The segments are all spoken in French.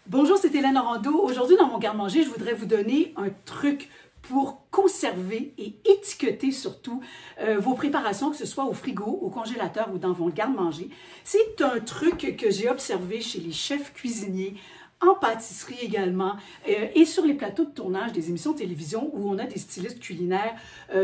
Bonjour, c'est Hélène Orando. Aujourd'hui, dans mon garde-manger, je voudrais vous donner un truc pour conserver et étiqueter surtout vos préparations, que ce soit au frigo, au congélateur ou dans vos garde-manger. C'est un truc que j'ai observé chez les chefs cuisiniers, en pâtisserie également, et sur les plateaux de tournage des émissions de télévision où on a des stylistes culinaires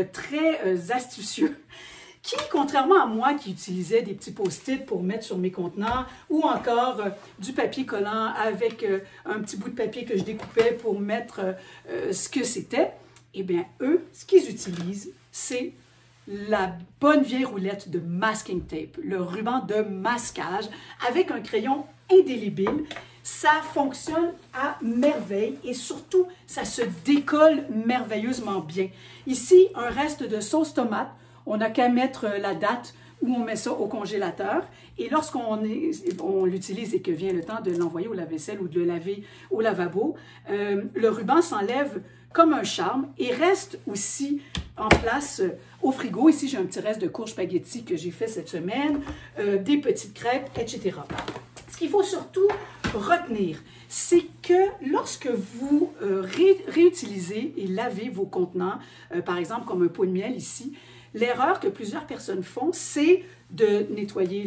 très astucieux qui, contrairement à moi qui utilisais des petits post-it pour mettre sur mes contenants ou encore du papier collant avec un petit bout de papier que je découpais pour mettre ce que c'était, eh bien, eux, ce qu'ils utilisent, c'est la bonne vieille roulette de masking tape, le ruban de masquage avec un crayon indélébile. Ça fonctionne à merveille et surtout, ça se décolle merveilleusement bien. Ici, un reste de sauce tomate. On n'a qu'à mettre la date où on met ça au congélateur. Et lorsqu'on l'utilise et que vient le temps de l'envoyer au lave-vaisselle ou de le laver au lavabo, le ruban s'enlève comme un charme et reste aussi en place au frigo. Ici, j'ai un petit reste de courge spaghetti que j'ai fait cette semaine, des petites crêpes, etc. Ce qu'il faut surtout retenir, c'est que lorsque vous réutilisez et lavez vos contenants, par exemple comme un pot de miel ici, l'erreur que plusieurs personnes font, c'est de nettoyer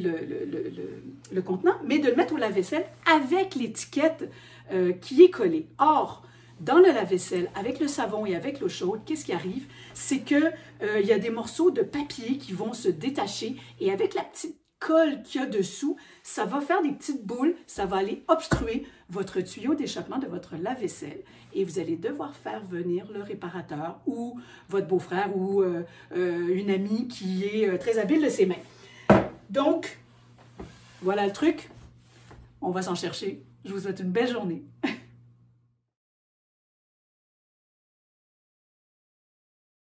le contenant, mais de le mettre au lave-vaisselle avec l'étiquette qui est collée. Or, dans le lave-vaisselle, avec le savon et avec l'eau chaude, qu'est-ce qui arrive? C'est qu'il y a des morceaux de papier qui vont se détacher et avec la petite colle qu'il y a dessous, ça va faire des petites boules, ça va aller obstruer votre tuyau d'échappement de votre lave-vaisselle et vous allez devoir faire venir le réparateur ou votre beau-frère ou une amie qui est très habile de ses mains. Donc, voilà le truc. On va s'en chercher. Je vous souhaite une belle journée.